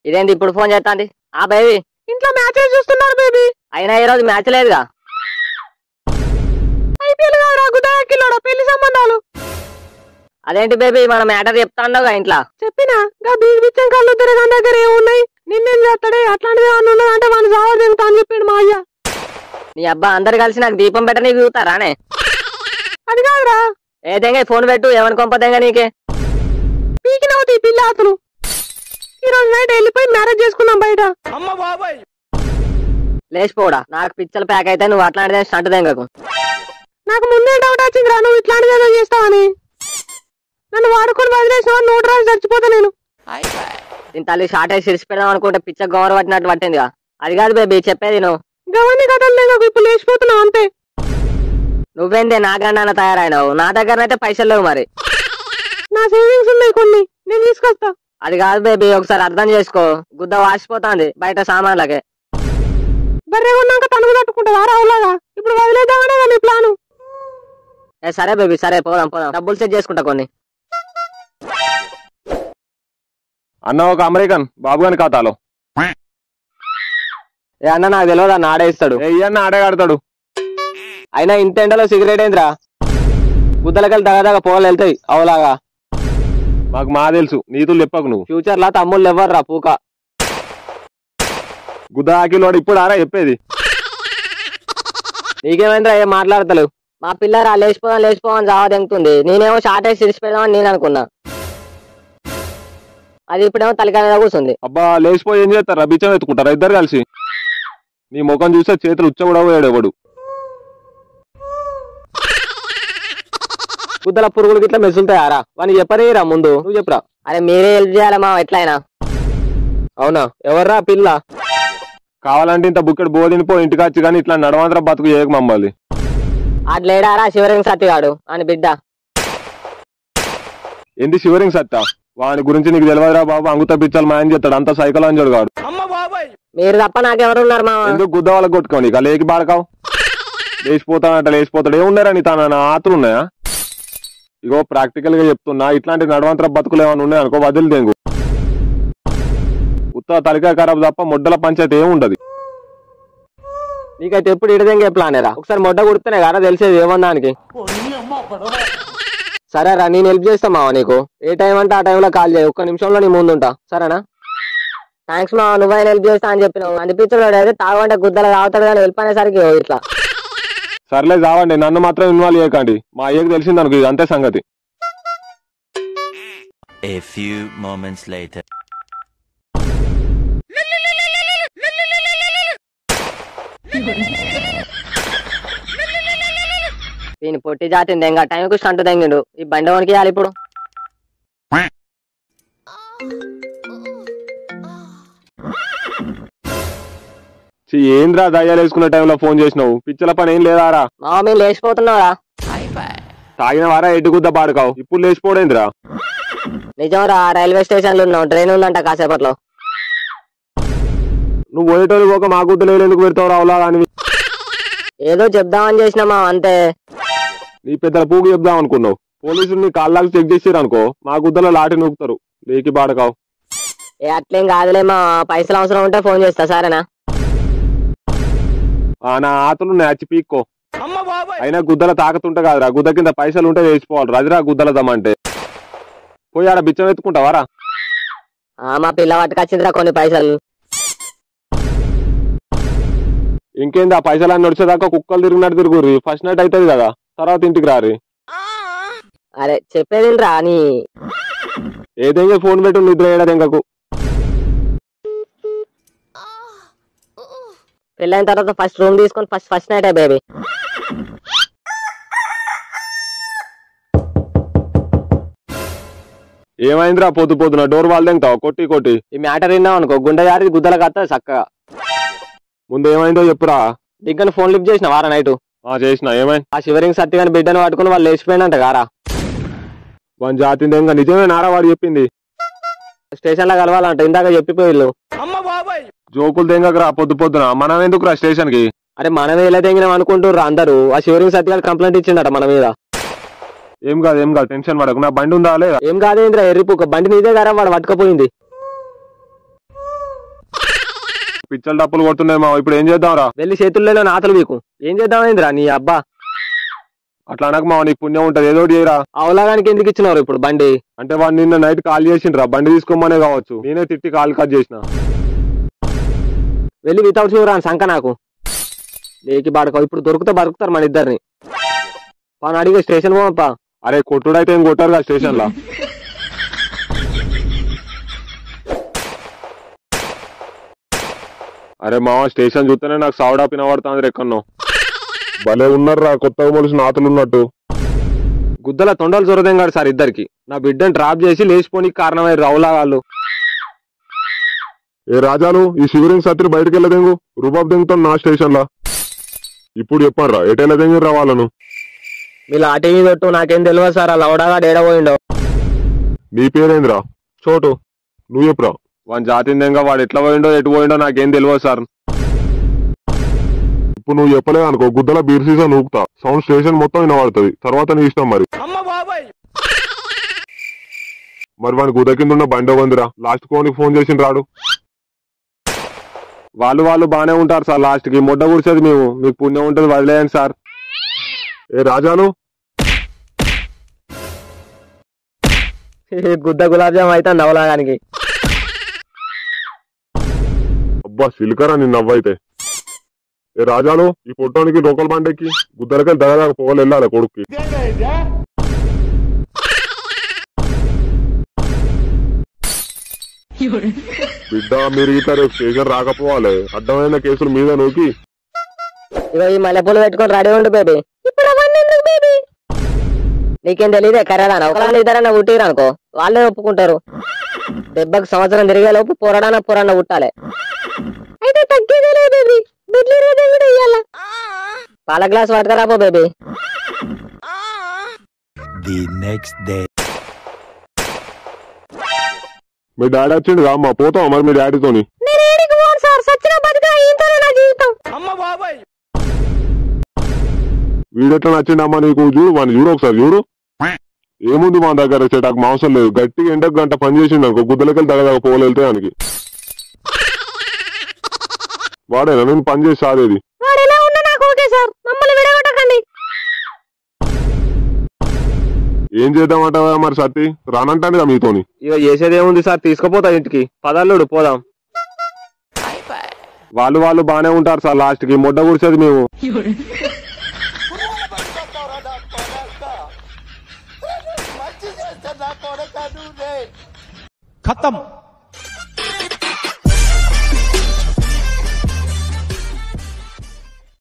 ఇదేంటి ఇప్పుడు ఫోన్ చేస్తాంది? ఆ బేబీ ఇంట్లో మ్యాచెస్ చూస్తున్నారు బేబీ. అయినా ఈ రోజు మ్యాచ్ లేదుగా. ఐపీఎల్ కాదురా గుదాకిలోడా పెళ్లి సంబంధాలు. అదేంటి బేబీ మన మ్యాటర్ చెప్తాండవుగా ఇంట్లో. చెప్పినా గా బీచ్ బిచ్చం కళ్ళు తిరగని దగ్గర ఏమున్నాయి, నిన్నేం చేస్తాడే అట్లాంటిది ఏమన్నా ఉన్నదంటే వాడిని సాగు తిరుగుతా అని చెప్పిండు మా అయ్య. నీ అబ్బా అందరు కలిసి నాకు దీపం పెట్ట నీకు చూతారానే? అది కాదురా. ఏదైనా ఫోన్ పెట్టు ఏమని కొంపదేగా నీకే. పీకినవుతాయి పిల్ల అతను. ఈ రోజు నైట్ వెళ్ళిపోయి మ్యారేజ్ చేసుకుందాం బయట. లేచిపోడా నాకు పిచ్చలు ప్యాక్ అయితే నువ్వు అట్లాంటిదే స్టంట్ దెంగకు. నాకు ముందే డౌట్ వచ్చిందిరా నువ్వు ఇట్లాంటిది ఏదో చేస్తావని. నన్ను వాడుకొని వదిలేసిన నోటు రాసి చచ్చిపోతా నేను. దీని తల్లి షార్ట్ అయి సిరిసి పెడదాం అనుకుంటే పిచ్చ గౌరవ పట్టినట్టు పట్టిందిగా. అది కాదు బేబీ చెప్పేది నువ్వు. గవన్ని కథలు లేదు ఇప్పుడు లేచిపోతున్నావు అంతే. నువ్వేందే నాగండాన తయారైనావు? నా దగ్గరనైతే పైసలు లేవు మరి. నా సేవింగ్స్ ఉన్నాయి కొన్ని, నేను తీసుకొస్తా. అది కాదు బేబీ ఒకసారి అర్థం చేసుకో. గుద్ద వాసిపోతాంది బయట సామాన్లకే. బర్రె కొన్నాక తనుగు తట్టుకుంటుందా రావులాగా? ఇప్పుడు వదిలేద్దామనే నీ ప్లాను. సరే బేబీ సరే పోదాం పోదాం. డబ్బులు సెట్ చేసుకుంటా కొన్ని. అన్న ఒక అమెరికన్ బాబు గాని ఖాతాలో. ఏ అన్న నాకు తెలియదు అన్న ఆడే ఇస్తాడు. ఏ అన్న ఆడే కడతాడు. అయినా ఇంత ఎండలో సిగరెట్ ఏంద్రా? గుద్దలకెళ్ళి దగదగ పోగలు వెళ్తాయి అవలాగా. మాకు మా తెలుసు నీతులు చెప్పకు నువ్వు. ఫ్యూచర్ లా తమ్ముళ్ళు ఎవ్వర్రా పూక. గుద్దాకిలోడు ఇప్పుడు ఆరా చెప్పేది. నీకేమైందిరా ఏం మాట్లాడతలేవు? మా పిల్లరా లేచిపోదాం జావా దెంగుతుంది. నేనేమో షార్ట్ అయి సిరిసి పెడదామని నేను అనుకున్నా. అది ఇప్పుడేమో తలకాయ మీద కూర్చుంది. అబ్బా లేచిపోయి ఏం చేస్తారా? బిచ్చం ఎత్తుకుంటారా ఇద్దరు కలిసి? నీ ముఖం చూస్తే చేతులు ఉచ్చ కూడా పోయాడు ఎవడు. గుద్దల పురుగులు గిట్లా మెసులుతాయారా? వాని చెప్పనీరా ముందు నువ్వు చెప్పురా. అరే మీరే హెల్ప్ చేయాలమ్మా ఎట్లయినా. అవునా ఎవర్రా పిల్ల? కావాలంటే ఇంత బుక్కడు బోధినిపో ఇంటికి వచ్చి కానీ ఇట్లా నడవంతర బతుకు చేయక మమ్మల్ని. అట్లేడారా శివరంగ సత్తిగాడు అని బిడ్డ. ఏంటి శివరింగ్ సత్తా? వాని గురించి నీకు తెలియదురా బాబు. అంగుత పిచ్చలు మాయం చేస్తాడు అంత సైకిల్ అని చూడగాడు. మీరు తప్ప నాకెవరున్నారు మా? ఎందుకు గుద్ద వాళ్ళకి కొట్టుకోండి ఇక లేకి బాడకావు. లేచిపోతాడు ఏమున్నారా నీ తన ఆతులు ఉన్నాయా? ఇగో ప్రాక్టికల్ గా చెప్తున్నా ఇట్లాంటి నడవంతర బతుకులు ఏమైనా ఉన్నాయి అనుకో వదిలి దెంగు. ఉత్త తలకాయ ఖరాబ్ తప్ప మొడ్డల పంచాయతీ ఏముండదు. నీకైతే ఎప్పుడు ఇడదెంగే ప్లానేరా? ఒకసారి మొడ్డ కుడితేనే కదా తెలిసేది ఏమన్నానికి. సరేరా నేను హెల్ప్ చేస్తా మావా నీకు. ఏ టైం అంటే ఆ టైంలో కాల్ చేయి. ఒక్క నిమిషంలో నీ ముందుంటా సరేనా? థ్యాంక్స్ మావా నువ్వైనా హెల్ప్ చేస్తా అని చెప్పినావు. అనిపించడు అయితే తాగంటే గుద్దలు తాగుతాడు కానీ హెల్ప్ అనేసరికి ఇట్లా. సర్లే చావండి నన్ను మాత్రం ఇన్వాల్వ్ చేయకండి. మా అయ్యకి తెలిసింది అనుకో ఇది అంతే సంగతి. A few moments later. దీని పొట్టి జాతిని దెంగ టైంకు స్టంట్ దెంగిండు. ఈ బండి వనికి ఇవ్వాలి ఇప్పుడు. ఏంద్రా దయ్యాలు వేసుకున్న టైంలో ఫోన్ చేసినావు? పిచ్చల పని ఏం లేదారా? మా మేము లేచిపోతున్నావురా. తాగిన వారా ఎడ్డుగుద్ద పాడుకావు. ఇప్పుడు లేచిపోడేంద్రా? నిజంరా రైల్వే స్టేషన్ లో ఉన్నావు. ట్రైన్ ఉందంట కాసేపట్లో. నువ్వు పోయేటోళ్ళు పోక మా గుద్దలు ఎందుకు పెడతావు రావులా అని? ఏదో చెప్దామని చేసినామా అంతే. నీ పెద్దల పూగు చెప్దాం అనుకున్నావు. పోలీసులు నీ కాళ్ళకి చెక్ చేసారు అనుకో మా గుద్దలో లాటి నూకుతారు. లేకి బాడకావు. ఏ అట్లేం కాదులేమా. పైసలు అవసరం ఉంటే ఫోన్ చేస్తా సరేనా? నా ఆతులు నేచి పీక్కో. అయినా గుద్దల తాకతుంటే కాదురా గుద్ద కింద పైసలు ఉంటే వేసిపోవాలి. రజరా గుద్దల దమ్మంటే పోయి ఆడ బిచ్చం ఎత్తుకుంటావారా? మా పిల్ల పట్టుకొచ్చిందిరా కొన్ని పైసలు. ఇంకేంది ఆ పైసలన్నీ నడిచేదాకా కుక్కలు తిరిగినట్టు తిరుగుర్రి. ఫస్ట్ నైట్ అవుతుంది కదా తర్వాత ఇంటికి రారి. అరే చెప్పేది రా నీ. ఏదైనా ఫోన్ పెట్టు నిద్ర ఏడదెంగకు. పెళ్ళైన తర్వాత ఫస్ట్ రూమ్ తీసుకొని ఫస్ట్ నైట్ బేబీ. ఏమైందిరా పొద్దున డోర్ వాళ్ళు దెంగతావు కొట్టి? ఈ మ్యాటర్ విన్నావు అనుకో గుండె జారి గుద్దలకు వస్తుంది చక్కగా. ముందు ఏమైందో చెప్పురా. దిగ్గన ఫోన్ లిఫ్ట్ చేసిన వారా నైట్? చేసిన. ఏమైంది? ఆ శివరింగ్ సత్తి గాని బిడ్డను పట్టుకుని వాళ్ళు లేచిపోయినంట కారా. వన్ జాతి దెంగ నిజమే నారా వాడు చెప్పింది. స్టేషన్ లో కలవాలంట ఇందాక చెప్పిపోయిల్లు. జోకులు దెంగకరా పొద్దున. మనం ఎందుకురా స్టేషన్ కి? అరే మనమే ఇలా తెంగినాం అనుకుంటుర్రు అందరూ. ఆ శివరింగ్ సత్తి గారు కంప్లైంట్ ఇచ్చిందట మన మీద. ఏం కాదు టెన్షన్ పడకు. నా బండి ఉందా లేదా? ఏం కాదేంద్రా ఎర్రిపుక బండి నీదే గారా వాడు పట్టుకపోయింది. పిచ్చలు డప్పులు కొడుతున్నాయి మావ, ఇప్పుడు ఏం చేద్దాంరా? వెళ్ళి చేతుల్లో నాతలు మీకు ఏం చేద్దామైందిరా నీ అబ్బా. అట్లా అనక మావ, నీకు పుణ్యం ఉంటది, ఏదో ఒకటి చేయరా. అవలాగానికి ఎందుకు ఇచ్చినారు ఇప్పుడు బండి? అంటే వాడు నిన్న నైట్ కాల్ చేసిండ్రా, బండి తీసుకోమనే కావచ్చు, నేనే తిట్టి కాల్ కట్ చేసిన. వెళ్ళి వితౌట్ షూ రాని సంక నాకు లేకి బాడక. ఇప్పుడు దొరికితే బతుకుతారు మన ఇద్దరిని. పని అడిగే స్టేషన్ పోపా. అరే కొట్టుడైతే ఏం కొట్టారు కదా స్టేషన్ లా. అరే మావ, స్టేషన్ చూస్తేనే నాకు సౌడా పినబడుతుంది ఎక్కడో. భలే ఉన్నారా కొత్తగా మొలిసిన నాతులు ఉన్నట్టు. గుద్దల తొండలు చొరదెంగాడు సార్ ఇద్దరికి. నా బిడ్డను డ్రాప్ చేసి లేచిపోనికి కారణమైన రౌలాగాళ్ళు. ఏ రాజాలు, ఈ శివరింగ్ సత్రి బయటకు వెళ్ళదెంగు, రూబాబ్ దెంగుతాను నా స్టేషన్ లా. ఇప్పుడు చెప్పారా ఎటెలా దెంగి రావాలను? మీ లాటి పెట్టు, నాకేం తెలియదు సార్. ఆ లౌడాగా ఏడబోయిండో. నీ పేరేంద్రా? చోటు, నువ్వు చెప్పురా. వాని జాతిందంగా వాడు ఎట్లా పోయిండో ఎటు పోయిండో నాకేం తెలియదు సార్. ఇప్పుడు నువ్వు చెప్పలేదు అనుకో, గుద్దల బీర్ సీసా నూకుతా, సౌండ్ స్టేషన్ మొత్తం వినబడుతుంది, తర్వాత నీ ఇష్టం. మరి వాని గుద్ద కింద ఉన్న బండి వందిరా, లాస్ట్ కోనికి ఫోన్ చేసి రాడు. వాళ్ళు బానే ఉంటారు సార్, లాస్ట్ కి ముడ్డ కూర్చేది మేము. మీకు పుణ్యం ఉంటుంది, వదిలేయండి సార్. ఏ రాజాలు, గుద్ద గులాబ్ జామ్ అయితే నవలాగానికి. అబ్బా సిలికరా నిన్న అవ్వైతే. ఏ రాజాలు, ఈ పొట్టానికి లోకల్ బండెక్కి గుద్దలకి దగదాకా పోగలు వెళ్ళాలి కొడుక్కి. బిడ్డ మీరు ఇట్లా రేపు స్టేషన్ రాకపోవాలి, అడ్డమైన కేసుల మీద నూకి. ఇగో ఈ మల్లెపూలు పెట్టుకొని రెడీ ఉండు బేబీ. ఇప్పుడు అవన్నీ ఎందుకు బేబీ? నీకేం తెలియదే కర్రదానా? ఒకళ్ళ ఇద్దరన్నా పుట్టిరు అనుకో, వాళ్ళే ఒప్పుకుంటారు. దెబ్బకి సంవత్సరం తిరిగే లోపు పొరడన్నా పుట్టాలి. అయితే తగ్గేదే లేదు బేబీ. పాల గ్లాస్ పట్టుకరాపో బేబీ. The next day. మీ డాడీ వచ్చిండు అమ్మ, పోతాం మరి మీ డాడీతోని. వీడెట్లా నచ్చిండమ్మా నీకు? చూడు వాడిని, చూడు ఒకసారి చూడు. ఏముంది మా దగ్గర చెటాకు మాంసం లేదు, గట్టిగా ఎండకు గంట పని చేసిండు అనుకో, గుద్దలకెళ్ళి తగదాకా పోగలు వెళ్తే దానికి. వాడేనా నేను పని చేసి సాదేది? ఏం చేద్దామంటావా మరి సత్తి? రానంటానుగా మీతోని. ఇక చేసేది ఏముంది సార్, తీసుకుపోతా ఇంటికి. పదాలుడు పోదాం. వాళ్ళు బానే ఉంటారు సార్, లాస్ట్ కి ముడ్డ కూర్చేది మేము. खत्म।